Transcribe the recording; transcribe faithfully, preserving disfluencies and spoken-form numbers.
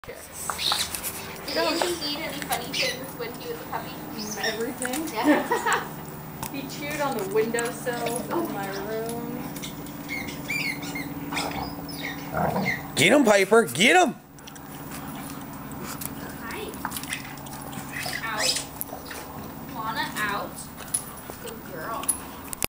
Did Indy eat any funny things when he was a puppy? Everything. Yeah. He chewed on the windowsills of my room. Get him, Piper. Get him.